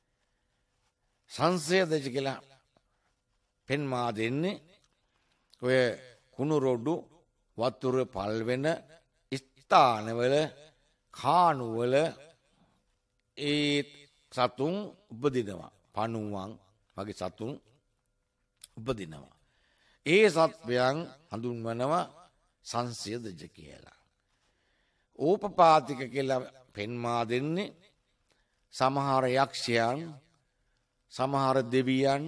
සංසේදජ කියලා පෙන්වා දෙන්නේ ඔය කුණු රොඩු වතුර පල් වෙන ස්ථානවල කානුවල ඒ සතුන් උපදිනවා. පණුවන් වගේ සතුන් උපදිනවා. ඒ සත්වයන් හඳුන්වනවා සංසියදජ කියලා. ඕපපාතික කියලා පෙන්වා දෙන්නේ සමහර යක්ෂයන් සමහර දෙවියන්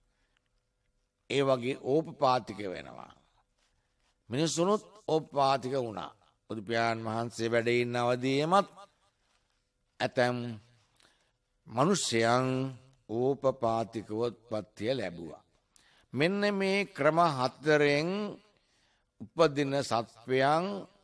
ඒ වගේ ඕපපාතික වෙනවා. මිනිස්සුනුත් ඕපපාතික වුණා. බුදුපියාණන් වහන්සේ වැඩ ඉන්න අවදීමත් ඇතැම් මනුෂ්‍යයන් ඕපපාතිකවොත්පත්තිය ලැබුවා. මෙන්න මේ ක්‍රම හතරෙන් උපදින සත්වයන්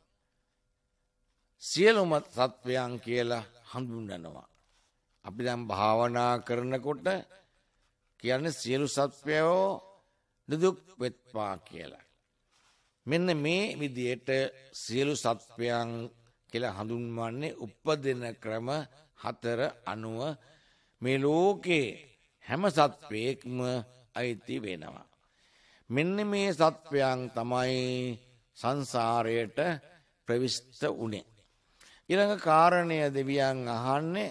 සියලුම සත්වයන් කියලා හඳුන්වනවා. අපි දැන් භාවනා කරනකොට කියන්නේ සියලු සත්වයෝ දුක් වෙත්වා කියලා. මෙන්න මේ විදියට සියලු සත්වයන් කියලා හඳුන්වන්නේ උපදින ක්‍රම හතර අනුව මේ ලෝකේ හැම සත්වයක්ම අයිති වෙනවා. මෙන්න මේ සත්වයන් තමයි සංසාරයට ප්‍රවිෂ්ඨ වුණේ. ඊළඟ කාරණය දෙවියන් අහන්නේ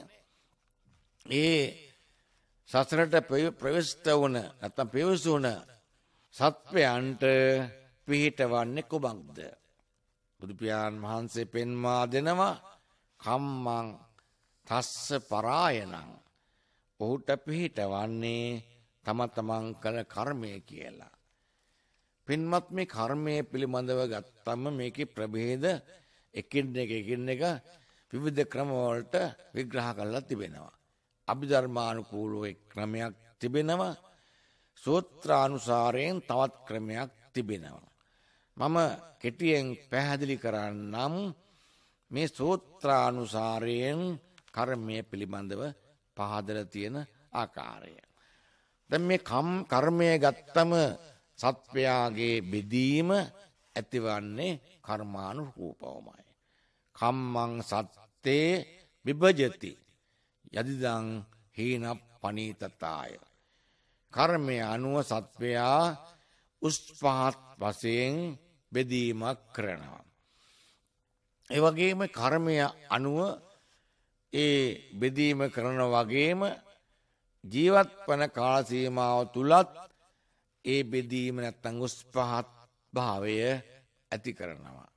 ඒ සසරට ප්‍රවිෂ්ඨ වුණ නැත්නම් පිවිසුණ සත්වයන්ට පිහිටවන්නේ කුමක්ද? බුදු පියාණන් වහන්සේ පෙන්වා දෙනවා කම්මං තස්ස පරායනං. ඔහුට පිහිටවන්නේ තම තමන් කළ කර්මය කියලා. පින්වත් මේ කර්මය පිළිබඳව ගත්තම මේකේ ප්‍රභේද එකින් එක එකින් එක විවිධ ක්‍රමවලට විග්‍රහ කරලා තිබෙනවා. අභිධර්මානුකූලව එක් ක්‍රමයක් තිබෙනවා. සූත්‍රානුසාරයෙන් තවත් ක්‍රමයක් තිබෙනවා. මම කෙටියෙන් පැහැදිලි කරන්නම් මේ සූත්‍රානුසාරයෙන් කර්මය පිළිබඳව පහදලා තියෙන ආකාරය. දැන් මේ කර්මය ගත්තම සත්වයාගේ බෙදීම ඇතිවන්නේ කර්මානුරූපවමයි. කම්මං සත්තේ විභජති යදිදං හීන පනීතතාය. කර්මය අනුව සත්වයා උස් පහත් වශයෙන් බෙදීමක් කරනවා. ඒ වගේම කර්මය අනුව ඒ බෙදීම කරන වගේම ජීවත් වන කාල සීමාව තුලත් ඒ බෙදීම නැත්තම් උස් පහත් භාවය ඇති කරනවා.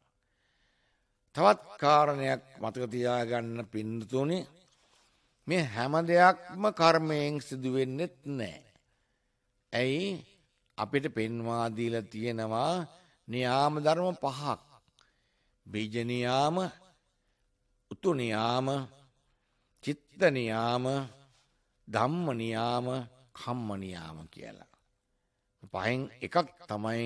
තවත් කාරණයක් මතක තියාගන්න පින්තුනි, මේ හැම දෙයක්ම කර්මයෙන් සිදු වෙන්නේ නැහැ. ඇයි? අපිට පෙන්වා දීලා තියෙනවා නියාම ධර්ම පහක්. බීජ නියාම, උතු නියාම, චිත්ත නියාම, ධම්ම නියාම, කම්ම නියාම කියලා. පහෙන් එකක් තමයි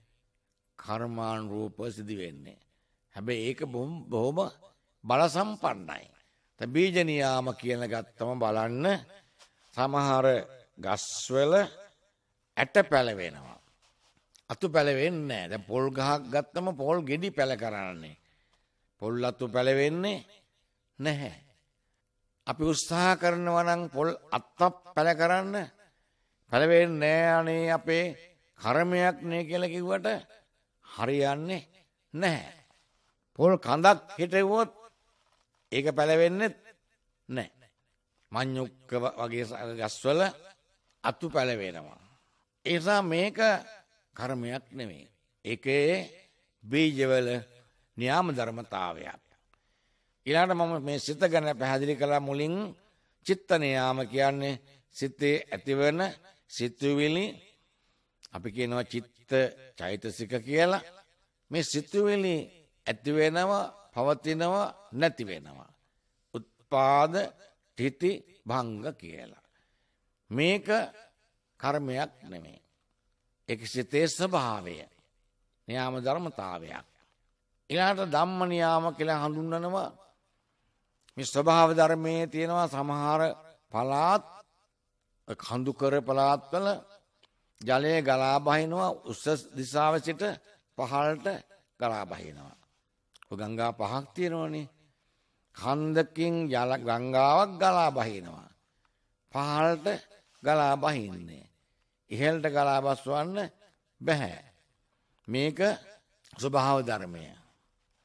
කර්මානුරූප සිදු වෙන්නේ. හැබැයි ඒක බොහොම බල සම්පන්නයි. දැන් බීජ නියාම කියන ගත්තම බලන්න සමහර ගස්වල ඇට පැලවෙනවා. අතු පැලවෙන්නේ නැහැ. දැන් පොල් ගහක් ගත්තම පොල් ගෙඩි පැල කරන්නේ. පොල් අතු පැලවෙන්නේ නැහැ. අපි උත්සාහ කරනවා නම් පොල් අත්තක් පැල කරන්න පැලවෙන්නේ නැහැ. අනේ අපේ කර්මයක් නේ කියලා කිව්වට හරියන්නේ නැහැ. පොල් කඳක් හිටෙව්වොත් ඒක පැලවෙන්නේ නැහැ. මඤ්ඤුක්ක වගේ ගස්වල අතු පැලවෙනවා. ඒ නිසා මේක කර්මයක් නෙමෙයි. ඒකේ බීජවල න්‍යාම ධර්මතාවයක්. ඊළඟට මම මේ සිත ගැන පැහැදිලි කළා මුලින්. චිත්ත නියාම කියන්නේ සිතේ ඇතිවන සිතුවිලි. අපි කියනවා චිත්ත චෛතසික කියලා. මේ සිතුවිලි ඇති වෙනවා, පවතිනවා, නැති වෙනවා. උත්පාද තිති භංග කියලා. මේක කර්මයක් නෙමෙයි. ඒක සිතේ ස්වභාවය. න්‍යාම ධර්මතාවයක්. ඊළඟට ධම්ම නියාම කියලා හඳුන්වනවා. මේ ස්වභාව ධර්මයේ තියෙනවා සමහර පළාත් කඳුකර පළාත්වල ජලය ගලා බහිනවා උස්ස දිශාව සිට පහළට ගලා බහිනවා. ඔය ගංගා පහක් තියෙනවනේ. කන්දකින් ජල ගංගාවක් ගලා බහිනවා. පහළට ගලා බහින්නේ. ඉහළට ගලා බස්වන්න බෑ. මේක ස්වභාව ධර්මය.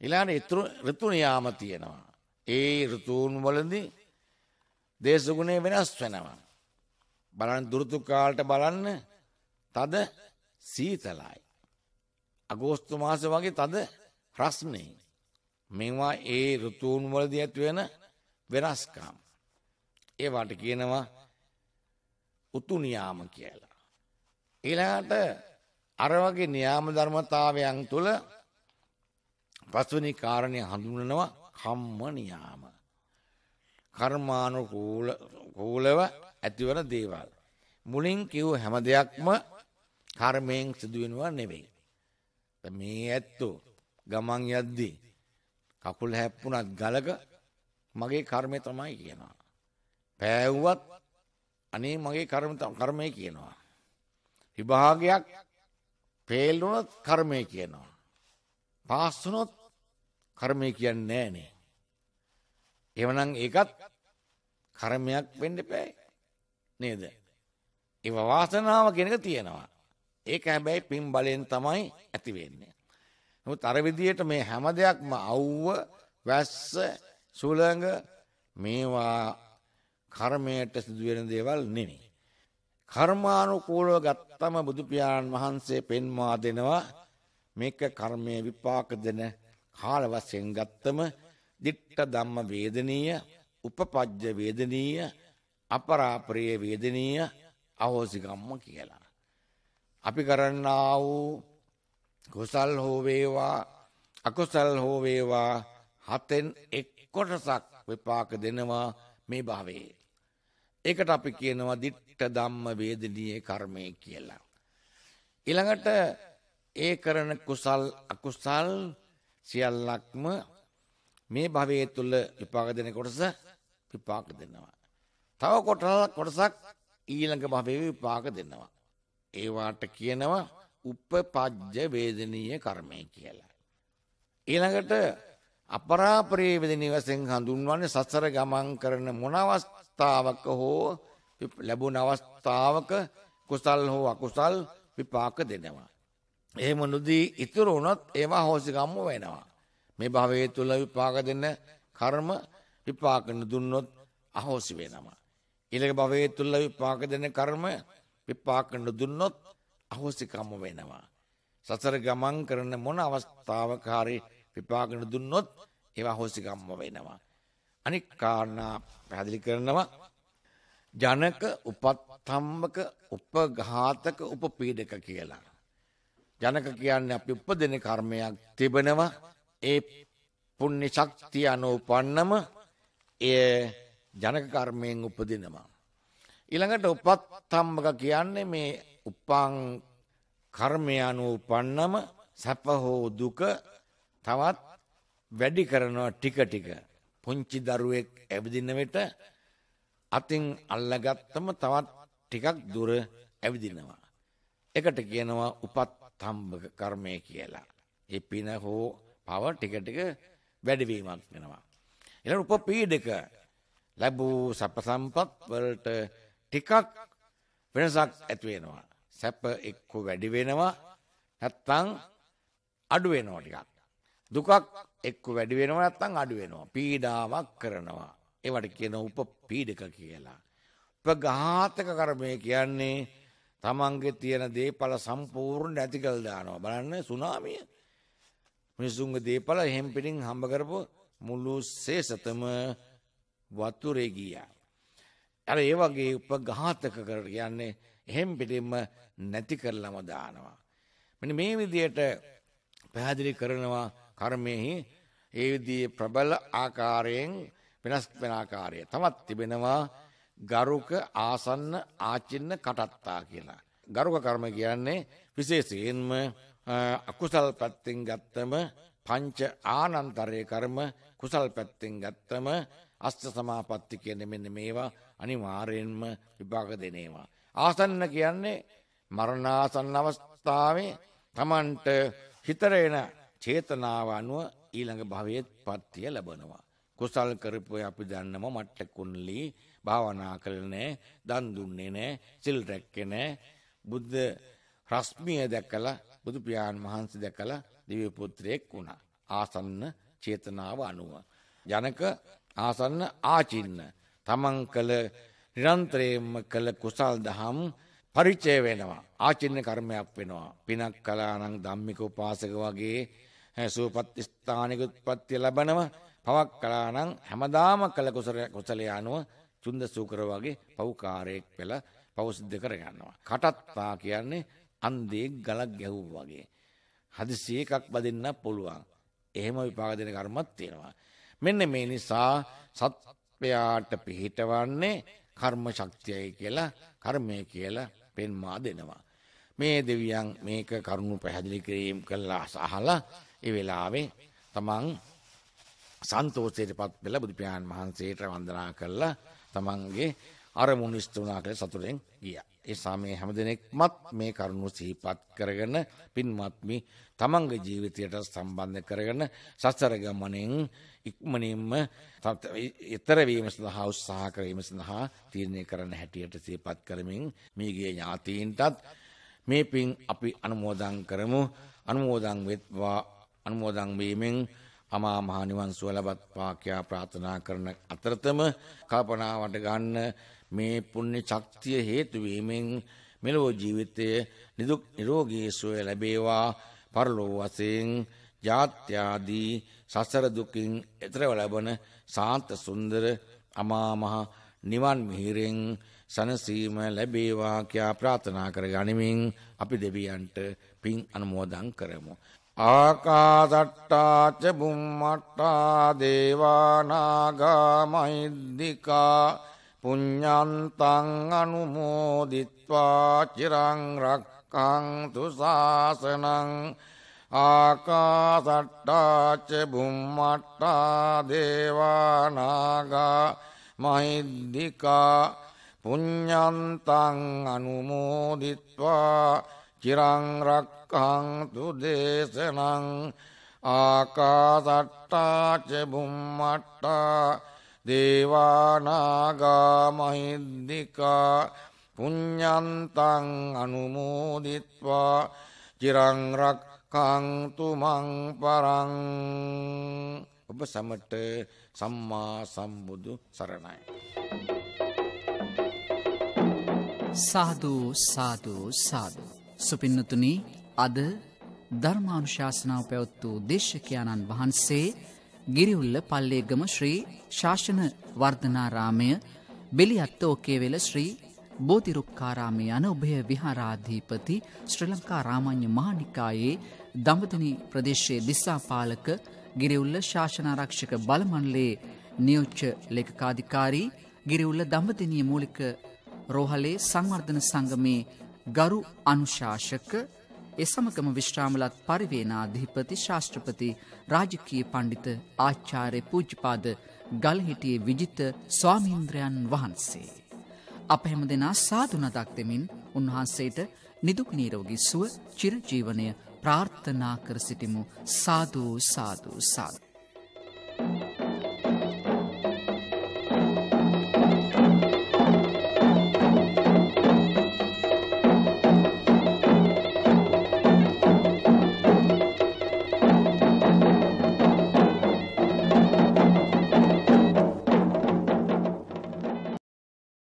ඊළඟට ඍතු නියාම තියෙනවා. ඒ ඍතුන් වලදී දේශගුණය වෙනස් වෙනවා. බලන්න දුරුතු කාලට බලන්න තද සීතලයි. අගෝස්තු මාස වගේ තද රස්නේ. මේවා ඒ ඍතුන් වලදී ඇති වෙන වෙනස්කම්. ඒවට කියනවා උතු නියාම කියලා. ඊළඟට අර වගේ නියාම ධර්මතාවයන් තුල පස්වෙනි කාරණය හඳුන්වනවා කම්ම නියාම. කර්මානුකූල කූලව ඇතිවන දේවල්. මුලින් කිව් හැම දෙයක්ම කර්මයෙන් සිදු වෙනවා නෙවෙයි. මේ ඇත්තෝ ගමන් යද්දී කකුල හැප්පුණත් ගලක මගේ කර්මය තමයි කියනවා. පෑවුවත් අනේ මගේ කර්ම කර්මය කියනවා. විභාගයක් ෆේල් වුණොත් කර්මය කියනවා. පාස් වුණොත් කර්මය කියන්නේ නෑනේ. එවනම් ඒකත් කර්මයක් වෙන්න එපා නේද? ඒ වාසනාව කියන එක තියෙනවා. ඒක හැබැයි පින් බලෙන් තමයි ඇති වෙන්නේ. නමුත් අර විදියට මේ හැම දෙයක්ම අවුව, වැස්ස, සුළඟ මේවා කර්මයට සිදු වෙන දේවල් නෙමෙයි. කර්මානුකූලව ගත්තම බුදු පියාණන් වහන්සේ පෙන්වා දෙනවා මේක කර්මයේ විපාක දෙන කාල වශයෙන් ගත්තම ditta ධම්ම වේදනීය, උපපජ්ජ වේදනීය, අපරාපරිය වේදනීය, අහෝසිකම්ම කියලා. අපි කරන්නා වූ කුසල් හෝ වේවා අකුසල් හෝ වේවා හතෙන් එක් කොටසක් විපාක දෙනවා මේ භවයේ. ඒකට අපි කියනවා ditta ධම්ම වේදනීය කර්මය කියලා. ඊළඟට ඒ කරන කුසල් අකුසල් සියල්ලක්ම මේ භවයේ තුල විපාක දෙන කොටස විපාක දෙනවා. තව කොටසක් කොටසක් ඊළඟ භවයේ විපාක දෙනවා. ඒවාට කියනවා උපපජ්ජ වේදනීය කර්මය කියලා. ඊළඟට අපරාපරිය වේදනීය වශයෙන් හඳුන්වන්නේ සසර ගමන් කරන මොන අවස්ථාවක හෝ ලැබුණ අවස්ථාවක කුසල් හෝ අකුසල් විපාක දෙනවා. එහෙම නොදී ඉතුරු වුණොත් ඒවා හෝසිකම්ම වෙනවා. මේ භවයේ තුල විපාක දෙන්න කර්ම විපාක නොදුන්නොත් අහෝසි වෙනවා. ඊළඟ භවයේ තුල විපාක දෙන කර්ම විපාක නොදුන්නොත් අහෝසිකම්ම වෙනවා. සසර ගමන් කරන මොන අවස්ථාවක හරි විපාක නොදුන්නොත් ඒවා අහෝසිකම්ම වෙනවා. අනික් කාරණා පැහැදිලි කරනවා ජනක උපත්තම්බක උපඝාතක උපපීඩක කියලා. ජනක කියන්නේ අපි උපදින කර්මයක් තිබෙනවා. ඒ පුණ්‍ය ශක්තිය අනුපන්නම ඒ ජනක කර්මයෙන් උපදිනවා. ඊළඟට උපත්තම්බක කියන්නේ මේ උපං කර්මය අනුපන්නම සැප හෝ දුක තවත් වැඩි කරනවා ටික ටික. පුංචි දරුවෙක් ඇවිදින විට අතින් අල්ලගත්තම තවත් ටිකක් දුර ඇවිදිනවා. ඒකට කියනවා උපත්තම්බක කර්මය කියලා. ඒ පින හෝ පව ටික ටික වැඩිවීමක් වෙනවා. ඊළඟ උපපීඩක ලැබූ සැප සම්පත් වලට ටිකක් වෙනසක් ඇති වෙනවා. සැප එක්ක වැඩි වෙනවා නැත්නම් අඩු වෙනවා ටිකක්. දුකක් එක්ක වැඩි වෙනවා නැත්නම් අඩු වෙනවා. පීඩාවක් කරනවා. ඒවට කියන උපපීඩක කියලා. උපඝාතක කර්මය කියන්නේ තමන්ගේ තියෙන දේපල සම්පූර්ණ නැති කළ දානවා. බලන්න සුනාමිය. මිනිසුන්ගේ දේපල එහෙම් පිටින් හම්බ කරපු මුළු ශේෂතම වතුරේ ගියා. අර ඒ වගේ උපඝාතක කර කියන්නේ එහෙම් පිටින්ම නැති කරලම දානවා. මෙන්න මේ විදිහට පැහැදිලි කරනවා කර්මයේ ඒ විදිහේ ප්‍රබල ආකාරයෙන් වෙනස් වෙන ආකාරය. තවත් තිබෙනවා ගරුක ආසන්න ආචින්න කටත්තා කියලා. ගරුක කර්ම කියන්නේ විශේෂයෙන්ම අකුසල් පැත්තෙන් ගත්තම පංච ආනන්තරේ කර්ම, කුසල් පැත්තෙන් ගත්තම අෂ්ට සමාපatti කියන්නේ මෙන්න මේවා අනිවාර්යෙන්ම විපාක දෙනේවා. ආසන්න කියන්නේ මරණාසන්න අවස්ථාවේ Tamanට හිතරේන චේතනාව අනුව ඊළඟ භවයේ පත්‍ය ලැබනවා. කුසල් කරපු අපි දන්නම මට්ට කුණලි භාවනා කළේ නැහැ, දන් දුන්නේ නැහැ, සිල් රැක්කේ නැහැ, බුද්ධ රශ්මිය දැකලා බුදු පියාණන් වහන්සේ දැකලා දිව්‍ය පුත්‍රයෙක් වුණා. ආසන්න චේතනාව අනුව. ජනක ආසන්න ආචින්න තමන් කළ නිරන්තරයෙන්ම කළ කුසල් දහම් පරිචය වෙනවා. ආචින්න කර්මයක් වෙනවා. පිනක් කළා නම් ධම්මික උපාසක වගේ සූපත් ස්ථානික උත්පත්ති ලැබෙනවා. පවක් කළා නම් හැමදාම කළ කුසලයේ අනුව චුන්ද සූකර වගේ පව්කාරයෙක් වෙලා පව් සිද්ධ කර ගන්නවා. කටත්තා කියන්නේ අන්දේ ගලක් ගැහුවා වගේ. හදිසිය එකක් බදින්න පුළුවන්. එහෙම විපාක දෙන කර්මයක් තියෙනවා. මෙන්න මේ නිසා සත්වයාට පිහිටවන්නේ කර්ම ශක්තියයි කියලා කර්මය කියලා පෙන්වා දෙනවා. මේ දෙවියන් මේක කරුණු පැහැදිලි කිරීම කළා අහලා ඒ වෙලාවේ තමන් සන්තෝෂයටපත් වෙලා බුදු පියාණන් වහන්සේට වන්දනා කළා තමන්ගේ අරමුණු ඉෂ්ට වුණා කියලා සතුටෙන් ගියා. ඒ සමේ හැමදෙනෙක්මත් මේ කරුණු සිහිපත් කරගෙන පින්වත්නි තමන්ගේ ජීවිතයට සම්බන්ධ කරගෙන සසර ගමනෙන් ඉක්මනින්ම ඊතර වීම සඳහා උත්සාහ කිරීම සඳහා තීරණය කරන්න හැටියට සිහිපත් කරමින් මේගේ ඥාතීන්ටත් මේ පින් අපි අනුමෝදන් කරමු. අනුමෝදන් වෙත්වා අනුමෝදන් වීමෙන් අමා මහ නිවන් සුව ලබත්වා කියා ප්‍රාර්ථනා කරන අතරතම කල්පනාවට ගන්න මේ පුණ්‍ය ශක්තිය හේතු වීමෙන් මෙලොව ජීවිතයේ නිදුක් නිරෝගී සුවය ලැබේවා. පරලොව වශයෙන් ජාත්‍යාදී සසර දුකින් එතරව ලැබෙන සාන්ත සුන්දර අමා මහ නිවන් මිහිරෙන් සනසීම ලැබේවා කියා ප්‍රාර්ථනා කර ගනිමින් අපි දෙවියන්ට පින් අනුමෝදන් කරමු. ආකාසට්ටා ච බුම්මට්ටා දේවා නාග මහිද්దికා පුඤ්ඤන්තං අනුමෝදිත්වා චිරං රක්ඛන්තු ශාසනං. ආකාසට්ටා ච බුම්මට්ටා දේවා නාග මහිද්దికා පුඤ්ඤන්තං අනුමෝදිත්වා චිරං රක්ඛන්තු දේශනං. ආකාසට්ටා ච බුම්මට්ටා දේවා නාග මහිද්దికා පුඤ්ඤන්තං අනුමෝදිත්වා චිරං රක්ඛන්තු මං පරං. ඔබ සමට සම්මා සම්බුදු සරණයි. සාදු සාදු සාදු. සුපින්නතුනි, අද ධර්මානුශාසනාව පැවැත් වූ දේශකයාණන් වහන්සේ ගිරිඋල්ල පල්ලේගම ශ්‍රී ශාසන වර්ධනාරාමය බෙලියත්ත ඕකේවෙල ශ්‍රී බෝධිරුක්කාරාමය යන උභය විහාරාධිපති ශ්‍රී ලංකා රාමඤ්ඤ මහානිකායේ දඹදෙණි ප්‍රදේශයේ දිසාපාලක ගිරිඋල්ල ශාසනාරක්ෂක බල මණ්ඩලයේ නියෝජ්‍ය ලේකකාධිකාරී ගිරිඋල්ල දඹදෙණිය මූලික රෝහලේ සංවර්ධන සංගමේ ගරු අනුශාසක ඒ සමගම විශ්‍රාමලත් පරිවේනාධිපති ශාස්ත්‍රපති රාජකීය පඬිත ආචාර්ය පූජ්‍යපාද ගල්හිටියේ විජිත ස්වාමීන්ද්‍රයන් වහන්සේ අප හැම දෙනා සාදු නදක් දෙමින් උන්වහන්සේට නිදුක් නිරෝගී සුව චිරජීවනය ප්‍රාර්ථනා කර සිටිමු. සාදු සාදු සාදු.